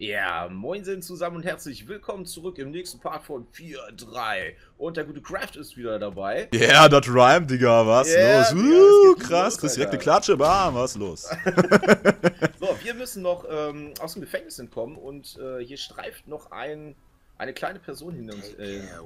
Ja, moinsen zusammen und herzlich willkommen zurück im nächsten Part von 4.3. Und der gute Craft ist wieder dabei. Ja, yeah, das rhyme, Digga, was Yeah, los? Digga, es geht Krass, los, kriegst direkt eine Alter. Klatsche, bam, was los? So, wir müssen noch aus dem Gefängnis entkommen und hier streift noch eine kleine Person hin uns.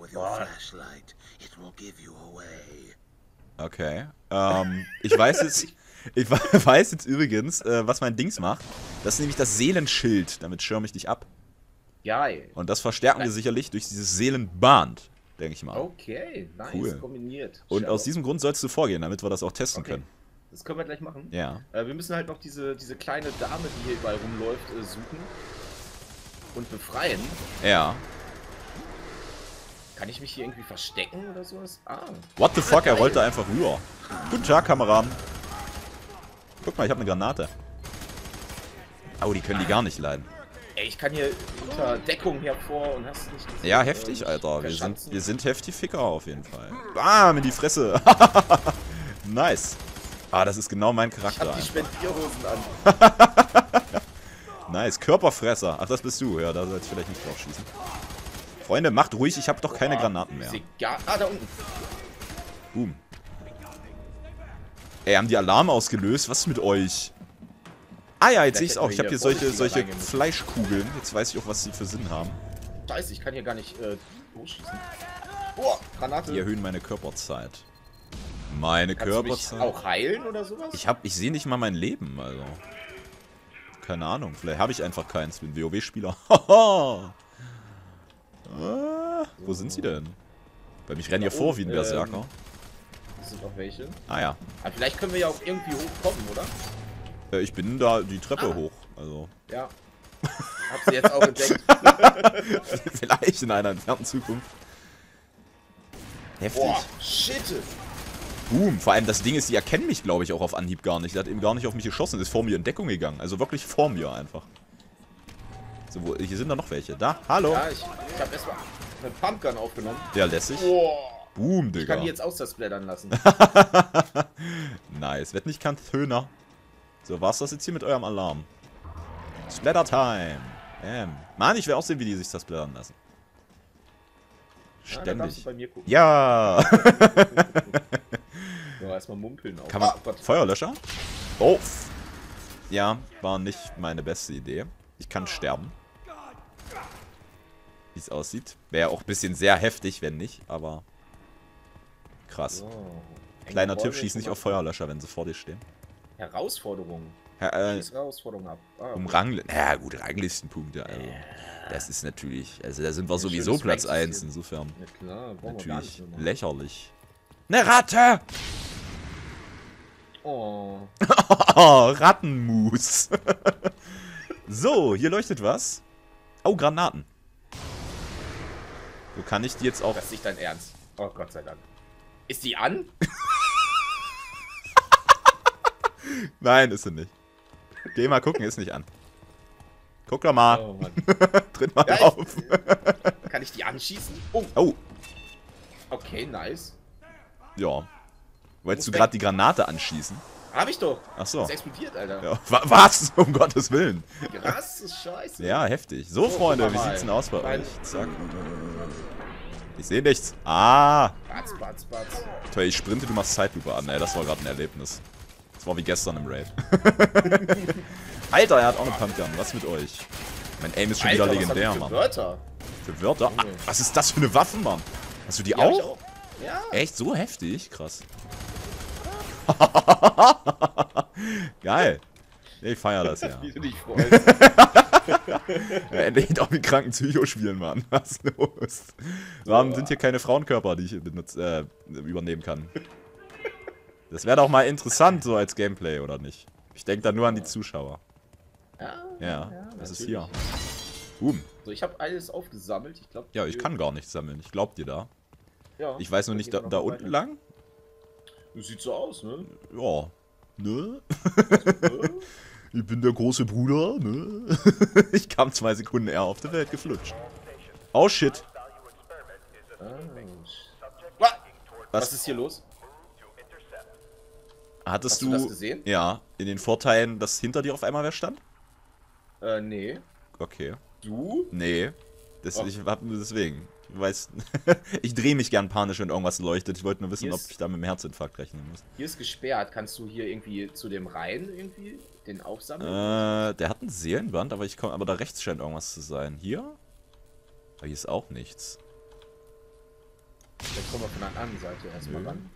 Okay, ich weiß jetzt übrigens, was mein Dings macht. Das ist nämlich das Seelenschild, damit schirme ich dich ab. Geil. Und das verstärken wir sicherlich durch dieses Seelenband, denke ich mal. Okay, nice, Cool. kombiniert. Und Schau. aus diesem Grund sollst du vorgehen, damit wir das auch testen können. Das können wir gleich machen. Ja. Wir müssen halt noch diese kleine Dame, die hier überall rumläuft, suchen und befreien. Ja. Kann ich mich hier irgendwie verstecken oder sowas? Ah. What the fuck, er rollte einfach rüber. Guten Tag, Kameraden. Guck mal, ich habe eine Granate. Oh, die können die gar nicht leiden. Ey, ich kann hier unter Deckung hervor und hast nicht gesehen. Ja, heftig, Alter. Wir verschanzen. sind heftig Ficker auf jeden Fall. Bam, in die Fresse. Nice. Ah, das ist genau mein Ich Charakter. hab die Spendierhosen an. Nice, Körperfresser. Ach, das bist du. Ja, da soll ich vielleicht nicht drauf schießen. Freunde, macht ruhig, ich habe doch keine Granaten mehr. Ist egal. Ah, da unten. Boom. Ey, haben die Alarm ausgelöst? Was ist mit euch? Ah ja, jetzt sehe ich es auch. Ich habe hier solche Fleischkugeln. Jetzt weiß ich auch, was sie für Sinn haben. Scheiße, ich kann hier gar nicht durchschießen. Boah, Granate. Die erhöhen meine Körperzeit. Meine Kannst du mich Körperzeit. auch heilen oder sowas? Ich sehe nicht mal mein Leben, also. Keine Ahnung, vielleicht habe ich einfach keins. Bin WoW-Spieler. Wo sind sie denn? Bei mich rennen hier vor wie ein Berserker. Das sind auch welche. Ah ja. Aber vielleicht können wir ja auch irgendwie hochkommen, oder? Ich bin da die Treppe hoch, also. Ja. Hab sie jetzt auch entdeckt. Vielleicht in einer entfernten Zukunft. Heftig. Boah, shit. Boom. Vor allem das Ding ist, die erkennen mich, glaube ich, auch auf Anhieb gar nicht. Der hat eben gar nicht auf mich geschossen, ist vor mir in Deckung gegangen. Also wirklich vor mir einfach. So, hier sind da noch welche. Da, hallo. Ja, ich hab erstmal eine Pumpgun aufgenommen. Der lässig. Boah. Boom, Ich Digga. kann die jetzt austersplattern lassen. Nice. Wird nicht ganz schöner. So, war's das jetzt hier mit eurem Alarm? Splatter Time. Mann, ich will auch sehen, wie die sich das splattern lassen. Ja, dann darfst du Ständig. bei mir gucken. Ja. So, erstmal mumpeln auch. Kann man Ah, Gott. Feuerlöscher? Oh. Ja, war nicht meine beste Idee. Ich kann sterben. Wie es aussieht. Wäre auch ein bisschen sehr heftig, wenn nicht, aber krass. So. Kleiner Enge Tipp, Räume schieß nicht schon auf Feuerlöscher, wenn sie vor dir stehen. mal. Herausforderung. Schieß Herausforderung ab. Ah, um ja gut, Ranglistenpunkte. Also, das ist natürlich, also da sind wir Ein sowieso schönes Platz 1, Ranksystem. insofern Ja klar, brauchen wir gar natürlich nicht mehr. lächerlich. Eine Ratte! Oh. Oh, Rattenmus. So, hier leuchtet was. Oh, Granaten. So kann ich die jetzt auch... Das ist nicht dein Ernst. Oh Gott sei Dank. Ist die an? Nein, ist sie nicht. Geh mal gucken, ist nicht an. Guck doch mal. Oh Mann. Tritt mal Ja, drauf. Kann ich die anschießen? Oh. Oh, Okay, nice. ja. Wolltest du Muss gerade die Granate anschießen? Hab ich doch. Ach so. Das explodiert, Alter. Ja. Was? Um Gottes Willen. Krass, ist scheiße. Ja, heftig. So, So, Freunde, guck wie mal. sieht's denn aus bei Mein- euch? Zack. Ich sehe nichts. Ah. Batz, batz, batz. Toll, ich sprinte, du machst Zeitlupe an. Ey, das war gerade ein Erlebnis. Das war wie gestern im Raid. Alter, er hat auch eine Pumpgun. Was mit euch? Mein Aim ist schon wieder Alter, was legendär, hab ich für Mann. Wörter? Für Wörter? Ah, was ist das für eine Waffe, Mann? Hast du die Hab ich auch? Ja. Echt? So heftig? Krass. Geil. Ich feier das ja. Wie du dich freust. Ja, endlich doch mit kranken Psycho spielen, Mann. Was ist los? Warum sind hier keine Frauenkörper, die ich übernehmen kann? Das wäre doch mal interessant, so als Gameplay, oder nicht? Ich denke da nur an die Zuschauer. Ja, was ist hier? Boom. So, ich habe alles aufgesammelt. Ich glaube. Ja, ich kann gar nichts sammeln. Ich glaub dir da. Ja, Ich weiß nur dann nicht, gehen wir da noch unten weiter. lang? Das sieht so aus, ne? Ja. Ne? Ich bin der große Bruder, ne? Ich kam 2 Sekunden eher auf der Welt geflutscht. Oh shit. Was ist hier los? Hattest Hast du das gesehen? Ja, in den Vorteilen, dass hinter dir auf einmal wer stand? Nee. Okay. Du? Nee. Ich hab nur deswegen. Du weißt, ich drehe mich gern panisch, wenn irgendwas leuchtet. Ich wollte nur wissen, ob ich da mit dem Herzinfarkt rechnen muss. Hier ist gesperrt. Kannst du hier irgendwie zu dem Rhein irgendwie den aufsammeln? Der hat ein Seelenband, aber aber da rechts scheint irgendwas zu sein. Hier? Aber hier ist auch nichts. Dann kommen wir von der anderen Seite erstmal ran.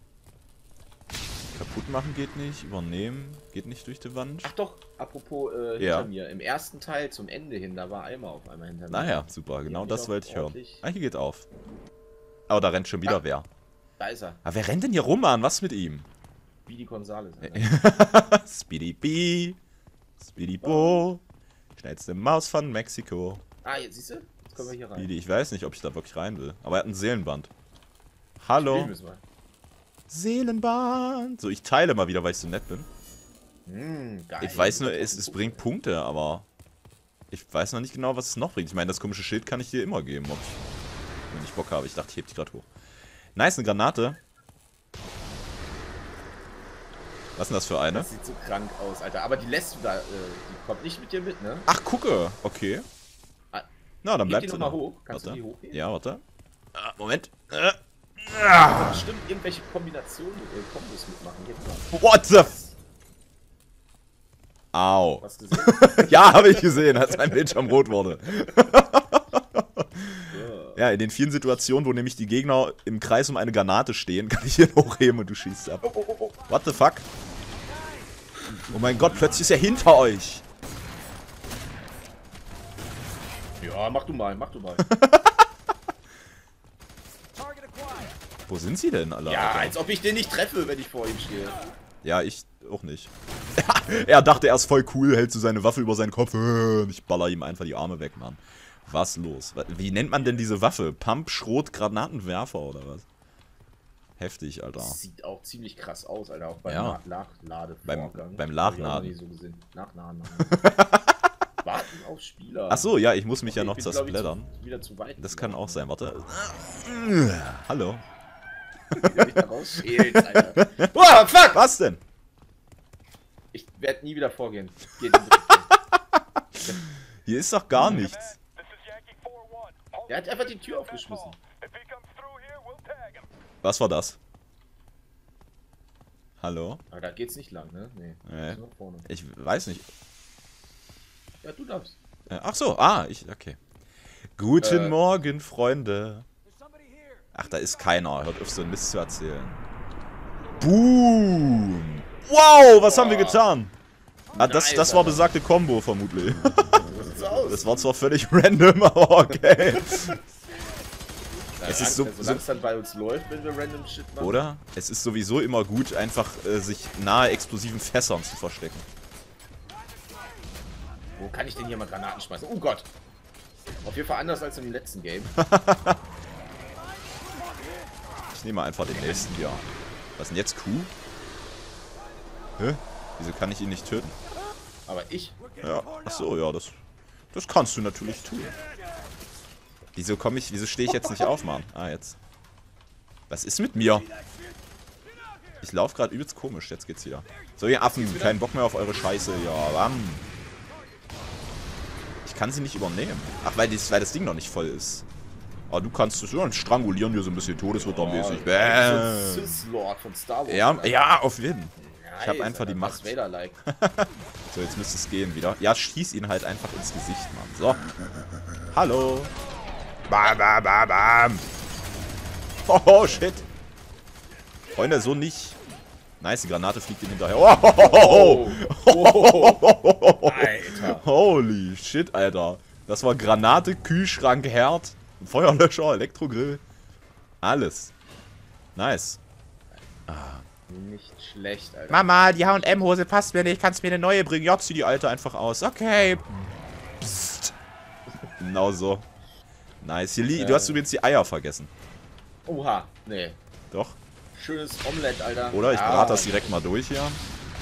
Kaputt machen geht nicht, übernehmen geht nicht durch die Wand. Ach doch, apropos hinter mir. Im ersten Teil zum Ende hin, da war Eimer auf einmal hinter mir. Naja, super, genau das wollte ich hören. ordentlich- Ah, hier geht auf. Oh, da rennt schon wieder wer. Da ist er. Aber wer rennt denn hier rum, Mann? Was mit ihm? Wie die Gonzales. Alter. Speedy B. Speedy Bo. Schnellste Maus von Mexiko. Ah, jetzt siehst du? Jetzt kommen wir hier rein. Speedy, ich weiß nicht, ob ich da wirklich rein will. Aber er hat ein Seelenband. Hallo? Spielen müssen wir. Seelenband. So, ich teile mal wieder, weil ich so nett bin. Geil. Ich weiß nur, es bringt Punkte, aber ich weiß noch nicht genau, was es noch bringt. Ich meine, das komische Schild kann ich dir immer geben, wenn ich Bock habe. Ich dachte, ich heb die gerade hoch. Nice, eine Granate. Was ist denn das für eine? Das sieht so krank aus, Alter. Aber die lässt du da, die kommt nicht mit dir mit, ne? Ach, gucke. Okay. Ah, Na, dann heb bleibt die sie noch mal da. hoch. Kannst du Warte. die hochheben? Ja, warte. Moment. Bestimmt irgendwelche Kombinationen, Kombos mitmachen. Hier, What the f... Au. was gesehen? Ja, habe ich gesehen, als mein Bildschirm rot wurde. Ja, in den vielen Situationen, wo nämlich die Gegner im Kreis um eine Granate stehen, kann ich hier hochheben und du schießt ab. What the fuck? Oh mein Gott, plötzlich ist er hinter euch. Ja, mach du mal, mach du mal. Wo sind sie denn alle? Ja, Alter? als ob ich den nicht treffe, wenn ich vor ihm stehe. Ja, ich auch nicht. Er dachte, er ist voll cool, hält so seine Waffe über seinen Kopf. Und ich baller ihm einfach die Arme weg, Mann. Was los? Wie nennt man denn diese Waffe? Pump, Schrot, Granatenwerfer oder was? Heftig, Alter. Das sieht auch ziemlich krass aus, Alter. Auch beim Ja. Nachladevorgang. Beim Hab ich auch noch Nachladen. nie so gesehen. Nachladen. Warten auf Spieler. Ach so, ja, ich muss mich ja Okay, noch ich bin, glaub ich, zersplittern. wieder zu weit. Das kann auch sein, warte. Hallo. Wie du mich da rausschälst, Alter. Wow, fuck! Was denn? Ich werde nie wieder vorgehen. Geht in die Richtung. Hier ist doch gar nichts. Der hat einfach die Tür aufgeschmissen. Was war das? Hallo? Aber da geht's nicht lang, ne? Nee. Nee. Ist nur vorne. Ich weiß nicht. Ja, du darfst. Ach so, okay. Guten Morgen, Freunde. Ach, da ist keiner. Hört auf, so einen Mist zu erzählen. Boom! Wow, was haben wir getan? Ah, das war besagte Combo, vermutlich. So sieht's aus. Das war zwar völlig random, aber okay. Es ist Solange es dann bei uns läuft, wenn wir random Shit machen. Oder? Es ist sowieso immer gut, einfach sich nahe explosiven Fässern zu verstecken. Wo kann ich denn hier mal Granaten schmeißen? Oh Gott! Auf jeden Fall anders als im letzten Game. Ich nehme einfach den nächsten hier. Was ist denn jetzt Q? Hä? Wieso kann ich ihn nicht töten? Aber ich. Ja, achso, ja, das kannst du natürlich tun. Wieso stehe ich jetzt nicht auf, Mann? Ah, jetzt. Was ist mit mir? Ich laufe gerade übelst komisch, jetzt geht's wieder. So, ihr Affen, keinen Bock mehr auf eure Scheiße. Ja, bam. Ich kann sie nicht übernehmen. Ach, weil das Ding noch nicht voll ist. Aber du kannst es ja strangulieren, hier so ein bisschen todesrittermäßig. So ein Sith-Lord von Star Wars. Ja, auf jeden. Nice, Ich habe einfach die Macht. Vader-like. So, jetzt müsste es gehen wieder. Ja, schieß ihn halt einfach ins Gesicht, Mann. So. Hallo. Bam, bam, bam, bam. Oh, shit. Freunde, so nicht. Nice, die Granate fliegt ihm hinterher. Oh, Alter. Holy shit, Alter. Das war Granate, Kühlschrank, Herd, Feuerlöscher, Elektrogrill. Alles. Nice. Nicht schlecht, Alter. Mama, die H&M-Hose passt mir nicht. Kannst mir eine neue bringen? Ja, zieh die alte einfach aus. Okay. Psst. Genau so. Nice. Hier du hast übrigens die Eier vergessen. Oha, nee. Doch. Schönes Omelett, Alter. Oder? Ich brate das direkt mal durch hier.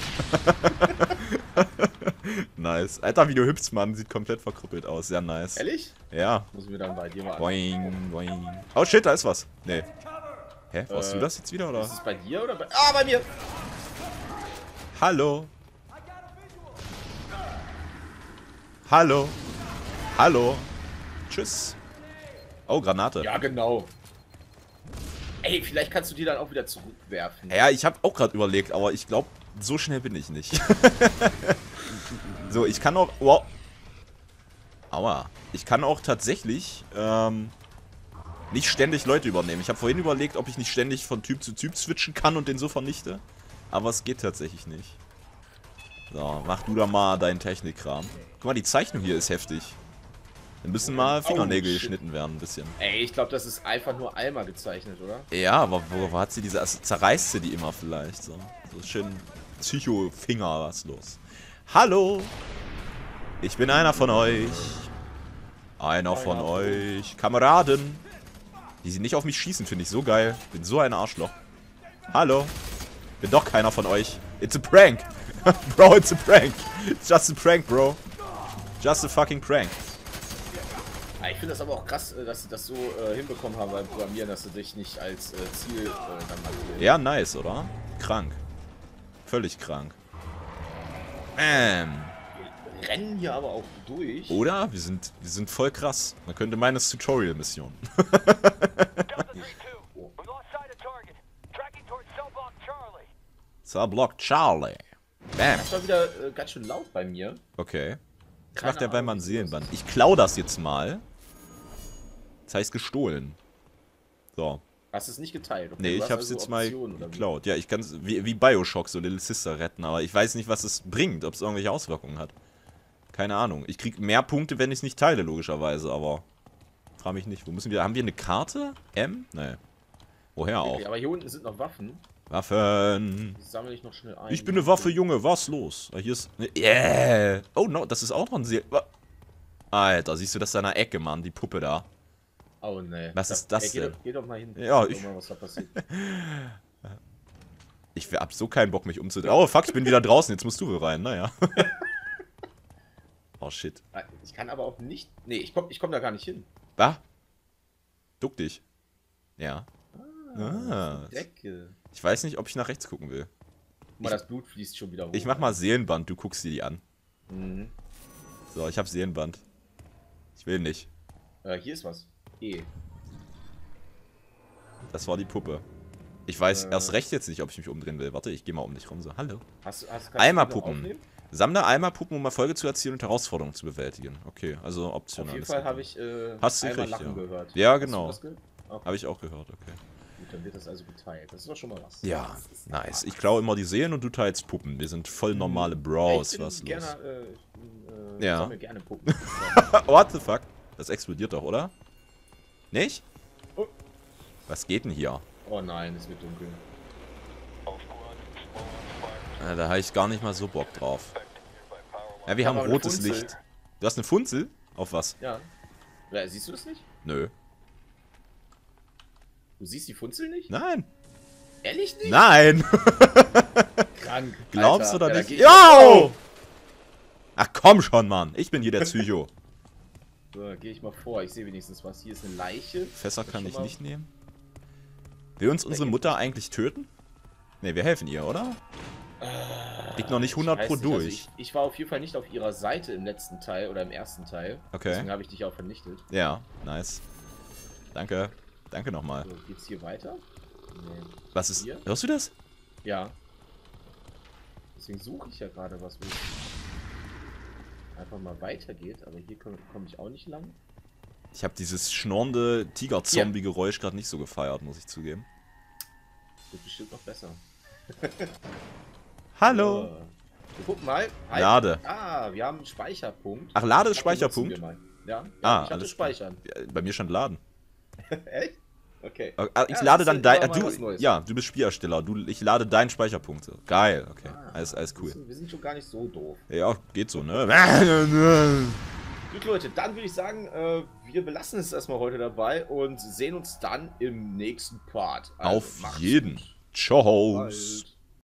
Nice. Alter, wie du hüpfst, Mann. Sieht komplett verkrüppelt aus. Sehr nice. Ehrlich? Ja. Muss ich mir dann bei dir mal an. Boing, boing. Oh shit, da ist was. Nee. Hä? Warst du das jetzt wieder, oder? Ist es bei dir oder bei... Ah, bei mir! Hallo. Hallo. Hallo. Tschüss. Oh, Granate. Ja, genau. Ey, vielleicht kannst du die dann auch wieder zurückwerfen. Ja, ich habe auch gerade überlegt, aber ich glaube, so schnell bin ich nicht. So, ich kann auch... Wow. Aua. Ich kann auch tatsächlich nicht ständig Leute übernehmen. Ich habe vorhin überlegt, ob ich nicht ständig von Typ zu Typ switchen kann und den so vernichte. Aber es geht tatsächlich nicht. So, mach du da mal deinen Technikkram. Guck mal, die Zeichnung hier ist heftig. Da müssen mal Fingernägel geschnitten werden, ein bisschen. Ey, ich glaube, das ist einfach nur einmal gezeichnet, oder? Ja, aber wo hat sie diese... Also zerreißt sie die immer vielleicht, so. So schön Psycho-Finger, was los. Hallo! Ich bin einer von euch. Einer von euch. Kameraden. Die sie nicht auf mich schießen, finde ich so geil. Bin so ein Arschloch. Hallo. Bin doch keiner von euch. It's a prank. Bro, it's a prank. It's just a prank, bro. Just a fucking prank. Ich finde das aber auch krass, dass sie das so hinbekommen haben beim Programmieren, dass sie dich nicht als Ziel dann markieren. Ja, nice, oder? Krank. Völlig krank. Wir rennen hier aber auch durch. Oder? Wir sind voll krass. Man könnte meinen, das Tutorial-Mission. Cellblock Charlie. Bam. Das war wieder ganz schön laut bei mir. Okay. Ich Keine mach der bei Ahnung, meinem was Seelenband. Ich klau das jetzt mal. Das heißt gestohlen. So. Hast du es nicht geteilt? Okay, Nee, du ich hast hab's also jetzt mal Optionen, oder wie? geklaut. Ja, ich kann's wie Bioshock so Little Sister retten, aber ich weiß nicht, was es bringt, ob es irgendwelche Auswirkungen hat. Keine Ahnung. Ich krieg mehr Punkte, wenn ich es nicht teile, logischerweise, aber frag mich nicht. Wo müssen wir? Haben wir eine Karte? M? Nee. Woher auch? Okay, aber hier unten sind noch Waffen. Waffen. Die sammle ich noch schnell ein. Ich bin eine Waffe, Junge. Was los? Ah, hier ist... Yeah. Oh, no. Das ist auch noch ein Seel... Alter, siehst du das da in der Ecke, Mann? Die Puppe da. Oh, ne. Was ist das denn? Geh doch mal hin. Ja, Guck mal, was da passiert. Ich hab so keinen Bock, mich umzudrehen. Oh, fuck, ich bin wieder draußen. Jetzt musst du wohl rein. Naja. Oh, shit. Ich kann aber auch nicht... Nee, ich komm da gar nicht hin. Was? Duck dich. Ja. Decke. Ich weiß nicht, ob ich nach rechts gucken will. Guck mal, das Blut fließt schon wieder hoch. Ich mach mal Seelenband. Du guckst dir die an. Mhm. So, ich hab Seelenband. Ich will nicht. Hier ist was. E. Das war die Puppe. Ich weiß erst recht jetzt nicht, ob ich mich umdrehen will. Warte, ich geh mal um dich rum. So, hallo. Kannst du Eimerpuppen. Sammle Eimerpuppen, um Erfolge zu erzielen und Herausforderungen zu bewältigen. Okay, also optional. Auf jeden Fall habe ich Hast du einmal recht, Lachen ja. gehört. Ja, Hast du genau. das gehört? Okay. Habe ich auch gehört, okay. Gut, dann wird das also geteilt. Das ist doch schon mal was. Ja, nice. Ich klaue immer die Seelen und du teilst Puppen. Wir sind voll normale Bros. Ich bin Was gerne, los? Ja. sammle gerne Puppen. What the fuck? Das explodiert doch, oder? Nicht? Oh. Was geht denn hier? Oh nein, es wird dunkel. Da habe ich gar nicht mal so Bock drauf. Ja, wir haben aber eine rotes Funzel. Licht. Du hast eine Funzel? Auf was? Ja. Siehst du das nicht? Nö. Du siehst die Funzel nicht? Nein. Ehrlich nicht? Nein. Krank. Glaubst Alter. du oder Ja, nicht? da geh ich Jo! Ach komm schon, Mann. Ich bin hier der Psycho. So, gehe ich mal vor. Ich sehe wenigstens was. Hier ist eine Leiche. Fässer Das kann schon ich mal- nicht nehmen. Will uns unsere Mutter eigentlich töten? Ne, wir helfen ihr, oder? Liegt noch nicht 100 Ich pro weiß nicht, also durch. ich war auf jeden Fall nicht auf ihrer Seite im letzten Teil oder im ersten Teil. Okay. Deswegen habe ich dich auch vernichtet. Ja, nice. Danke. Danke nochmal. So, geht's hier weiter? Nee. Was ist... Hier? Hörst du das? Ja. Deswegen suche ich ja gerade was, wo es einfach mal weitergeht. Aber hier komme ich auch nicht lang. Ich habe dieses schnorrende Tiger-Zombie-Geräusch gerade nicht so gefeiert, muss ich zugeben. Wird bestimmt noch besser. Hallo. So. Wir gucken mal. Halt. Lade. Ah, wir haben einen Speicherpunkt. Ach, Lade ist Ich dachte, Speicherpunkt? nutzen wir mal. Ja, Ah, ich hatte alles klar. Speichern. Ja, bei mir stand Laden. Echt? Okay. Ich Ja, lade das dann ist immer mal was dein... Neues. Ja, du bist Spielersteller. Ich lade deinen Speicherpunkt. Geil, okay. Alles cool. Wir sind schon gar nicht so doof. Ja, geht so, ne? Gut, Leute, dann würde ich sagen, wir belassen es erstmal heute dabei und sehen uns dann im nächsten Part. Also, Auf macht's jeden. gut. Ciao. Bald.